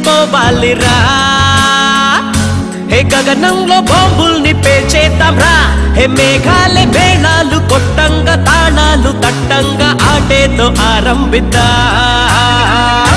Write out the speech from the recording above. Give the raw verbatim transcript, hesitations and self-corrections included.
చేసుకోవాలిరా హే గగనంలో బాంబుల్ని పేల్చేద్దాంరా హే మేఘాలే మేళాలు కొట్టంగా తాళాలు తట్టంగా ఆటేతో ఆరంభిద్దాం